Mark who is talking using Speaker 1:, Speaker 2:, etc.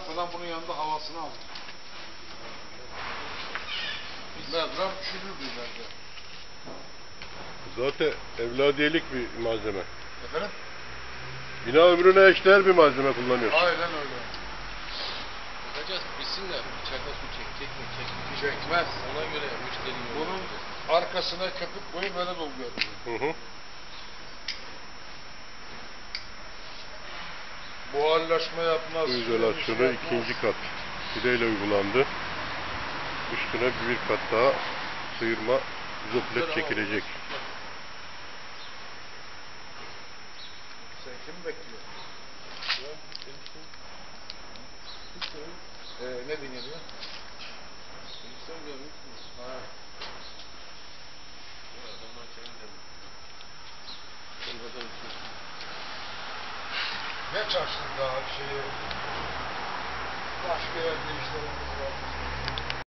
Speaker 1: yakmadan bunun yanında havasını alın. Merdiven pişirilir bence.
Speaker 2: Zaten evladiyelik bir malzeme.
Speaker 1: Efendim?
Speaker 2: Bina ömrüne eşdeğer bir malzeme kullanıyorsun.
Speaker 1: Aynen öyle.
Speaker 3: Bakacağız bilsinler içeride su çekecek mi çekmeyecek mi?
Speaker 1: Çekmez.
Speaker 3: Ona göre müşteri
Speaker 1: Bunun arkasına köpük koyup böyle dolduruyor.
Speaker 2: Hı.
Speaker 1: Buharlaşma yapmaz.
Speaker 2: Su izolasyonu ikinci kat fideyle uygulandı. Üstüne bir kat daha sıyırma izoplet çekilecek.
Speaker 1: Sen kimi bekliyorsun? Ne dinliyor? Ha. Ne çarşın daha şeyi başka yerde işlerimiz var.